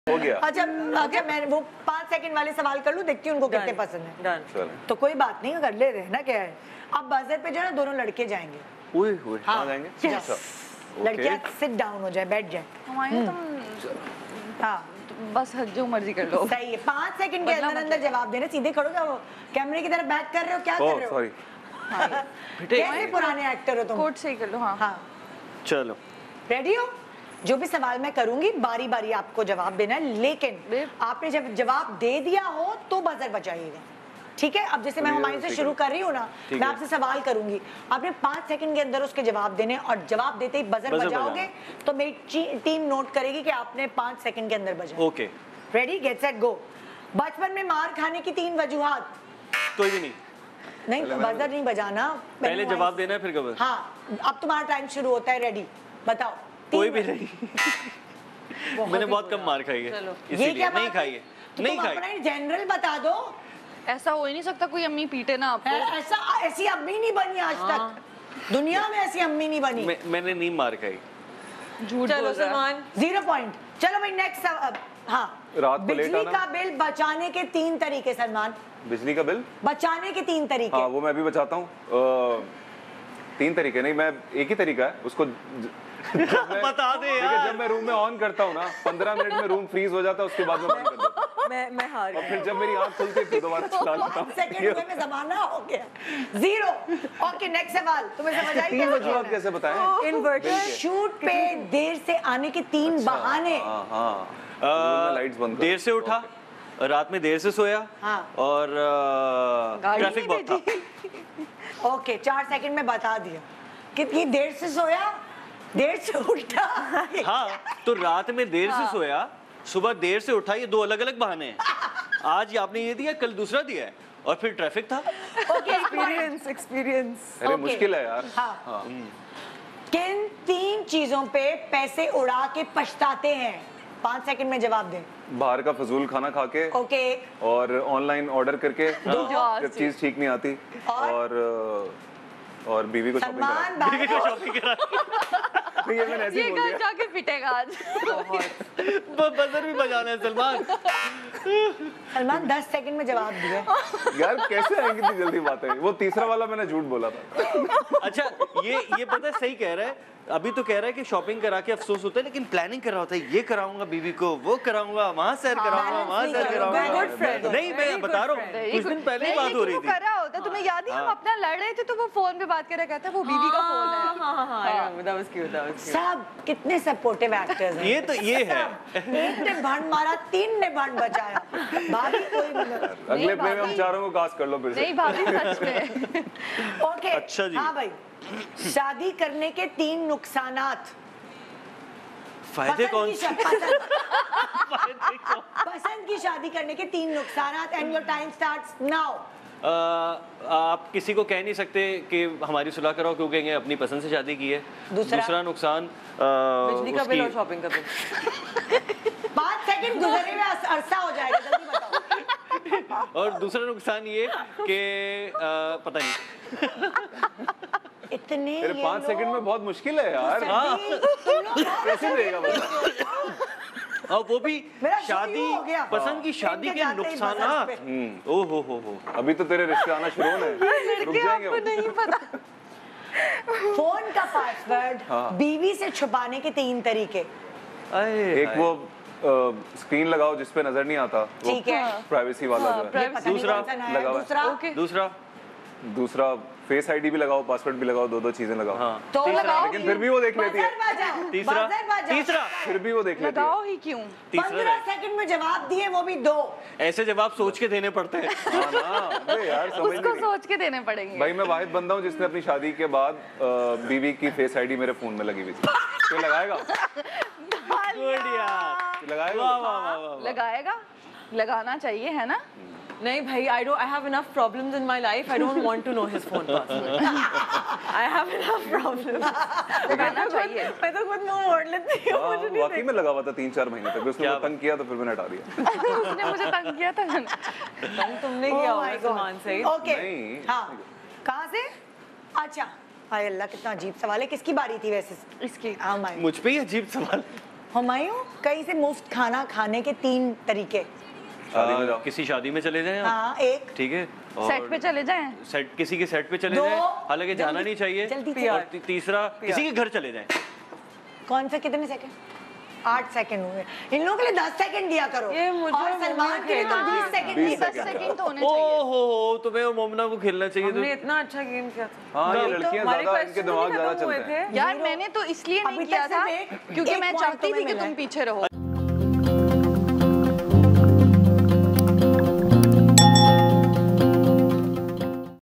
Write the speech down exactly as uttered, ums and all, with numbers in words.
हो गया। अच्छा अच्छा मैं वो पाँच सेकंड वाले सवाल कर लूं, देखती हूँ उनको कितने पसंद है। डन। तो कोई बात नहीं, कर ले रहे हैं ना, क्या है। अब बजर पे जो है ना दोनों लड़के जाएंगे। ओए ओए कहाँ जाएंगे? अच्छा लड़कियां सिट डाउन हो जाए, बैठ जाए। हमारे तुम हाँ बस जो मर्जी कर लो। सही है। पाँच सेकंड के अंदर अंदर जवाब देना। सीधे खड़ो जाओ, कैमरे की तरफ बैक कर रहे हो, क्या कर रहे हो? सॉरी। कैसे पुराने एक्टर हो तुम? कोट सही कर लो। हाँ हाँ चलो रेडी हो? जो भी सवाल मैं करूंगी बारी बारी आपको जवाब देना है, लेकिन आपने जब जवाब दे दिया हो तो बजर बजाइएगा, ठीक है? अब जैसे मैं हुमायूं से शुरू कर रही हूँ ना, मैं आपसे सवाल करूंगी, आपने पाँच सेकंड के अंदर उसके जवाब देने, और जवाब देते ही बजर बजाओगे तो मेरी टीम नोट करेगी कि आपने पाँच सेकंड के अंदर बजाया। Okay ready get set go. बचपन में मार खाने की तीन वजूहात। कोई भी नहीं, नहीं बजर नहीं बजाना, पहले जवाब देना है फिर कब? हाँ अब तुम्हारा टाइम शुरू होता है। रेडी बताओ। कोई भी नहीं। मैंने बहुत कम मार खाई है, इसीलिए नहीं खाई है। नहीं खाई। अपना जनरल बता दो। ऐसा हो ही नहीं सकता कोई अम्मी पीटे ना आपको। ऐसा ऐसी अम्मी नहीं बनी आज तक, दुनिया में ऐसी अम्मी नहीं बनी। मैं, मैंने नहीं मार खाई। झूठ बोल रहा है। Zero point. चलो भाई नेक्स्ट। हाँ रात को लेट बिजली आना। का बिल बचाने के तीन तरीके। सलमान बिजली का बिल बचाने के तीन तरीके। हाँ वो मैं भी बचाता हूँ। तीन तरीके नहीं, मैं एक ही तरीका है उसको बता दे यार। जब मैं रूम में ऑन करता हूँ ना, पंद्रह मिनट में रूम फ्रीज हो जाता है, उसके बाद मैं बंद कर देता हूँ। मैं मैं हार और फिर जब मेरी आंख खुलती है फिर दोबारा चला लेता हूँ। सेकंड में जमाना हो गया। जीरो। ओके नेक्स्ट सवाल। तुम्हें समझ आई? तीन वजूहत कैसे बताएं? इन्वर्टर शूट पे देर से आने के तीन बहाने। हाँ हाँ लाइट्स बंद कर। देर से उठा, रात में देर से सोया, हाँ। और ट्रैफिक बहुत था। ओके चार सेकंड में बता दिया। कितनी देर से सोया, देर से उठा। हाँ तो रात में देर से सोया, सुबह देर से उठा, ये दो अलग अलग बहाने हैं। आज आपने ये दिया, कल दूसरा दिया है, और फिर ट्रैफिक था। ओके एक्सपीरियंस एक्सपीरियंस अरे मुश्किल है यार। हाँ। हाँ। किन तीन चीजों पे पैसे उड़ा के पछताते हैं? पाँच सेकंड में जवाब दें। बाहर का फजूल खाना खा के, ओके और ऑनलाइन ऑर्डर करके जब चीज ठीक नहीं आती, और और बीवी को शॉपिंग करा। बीवी को शॉपिंग करा। ये मैंने ऐसे ही बोल दिया। जाके पिटेगा आज। बजर भी बजाना है सलमान। सलमान दस सेकंड में जवाब दिया। यार कैसे आएंगी इतनी जल्दी बातें? वो तीसरा वाला मैंने झूठ बोला था। अच्छा ये ये पता है सही कह रहा है। अभी तो कह रहा है कि शॉपिंग करा के अफसोस होता है, लेकिन प्लानिंग कर रहा होता है। ये कराऊंगा बीवी को, वो कराऊंगा, वहाँ सैर कराऊंगा, वहाँ सैर कराऊंगा। नहीं मैं बता रहा हूँ, कुछ दिन पहले ही बात हो रही थी। करा होता तुम्हें याद है, हम अपना लड़ रहे थे तो वो फोन पे बात कर रहा कहता वो बीवी का फोन है। हाँ हाँ हाँ I remember that was cute that was cute. सब कितने सपोर्टिव एक्टर्स हैं। ये तो ये है। एक ने भंड मारा, तीन ने भंड बचाया। भाभी कोई अगले प्ले में हम चारों को कास्ट कर लो फिर से। नहीं भाभी सच में। ओके अच्छा जी। हाँ भाई शादी करने के तीन नुकसानात। फायदे कौन से? पसंद की शादी करने के तीन नुकसानात। And your time starts now. आप किसी को कह नहीं सकते कि हमारी सुलह कराओ, क्यों कहेंगे अपनी पसंद से शादी की है। दूसरा, दूसरा नुकसान बिजली का बिल और शॉपिंग का बिल। पाँच सेकंड गुजरे में अरसा हो जाएगा, जल्दी बताओ। और दूसरा नुकसान ये कि पता नहीं। इतने तेरे पाँच सेकंड में बहुत मुश्किल है यार। हाँ कैसे देगा बता? और वो भी शादी, पसंद की शादी के नुकसानात। ओ हो हो हो अभी तो तेरे रिश्ते आना शुरू होने हैं, रुक जाएंगे वो। नहीं पता। फोन का पासवर्ड बीवी से छुपाने के तीन तरीके। एक वो स्क्रीन लगाओ जिस पे नजर नहीं आता, ठीक है, प्राइवेसी वाला जो है। दूसरा लगाओ। दूसरा दूसरा दूसरा फेस आईडी भी लगाओ, पासवर्ड भी लगाओ, दो दो चीजें लगाओ। हाँ। तो लगाओ, लेकिन फिर भी वो देख लेती है। तीसरा तीसरा फिर भी वो देख लेती है। लगाओ ही क्यों? पंद्रह सेकंड में जवाब दिए, वो भी दो। ऐसे जवाब सोच के देने पड़ते हैं। हाँ ना, अबे यार समझ उसको नहीं। सोच के देने पड़ेंगे। भाई मैं वाहिद बंदा हूँ जिसने अपनी शादी के बाद बीवी की फेस आईडी मेरे फोन में लगी हुई थी। तो लगाएगा? गुड यार। लगाएगा? वाह वाह वाह वाह। लगाएगा, लगाना चाहिए है ना। नहीं भाई I don't I have enough problems in my life I don't want to know his phone password I have enough problems लगाना चाहिए। मैं तो खुद मुंह मोड़ लेती हूं मुझे नहीं वाकई में लगा हुआ था तीन चार महीने तक। उसने तंग किया तो फिर मैंने हटा दिया। उसने मुझे तंग किया था। तंग तुमने किया होगा सलमान से। ओके नहीं। हाँ कहाँ से? अच्छा हाय अल्लाह कितना अजीब सवाल है। किसकी बारी थी वैसे? इसकी। हाँ माय मुझ पे ही अजीब सवाल। हुमायूं, कहीं से मुफ्त खाना खाने के तीन तरीके। शादी में आ, जाओ। किसी शादी में चले जाएं आप, हाँ, एक। ठीक है, सेट पे चले जाएं। सेट किसी के सेट पे चले दो, जाएं, हालांकि जाना जल्दी- नहीं चाहिए, जल्दी से। और ती- तीसरा किसी के घर चले जाएं। कौन सा कितने सेकंड? आठ सेकंड हुए। इन लोगों के लिए दस सेकंड दिया करो। ये मुझे और सलमान के लिए तो हाँ, बीस सेकंड बीस दिया दस करो। सेकंड तो होने ओ चाहिए। हो हो तुम्हें और मोमना को खेलना चाहिए। हमने तो इतना अच्छा गेम किया था। हाँ ये वही तो, लड़कियां हमारे ज्यादा, question इनके भी दिमाग ज्यादा खत्म हुए चलते हैं। थे। यार Zero। मैंने तो इसलिए अभी नहीं तक किया सिर्फ था एक- क्योंकि एक मैं point चाहती तुम्हें थी कि मिला तुम है। पीछे रहो।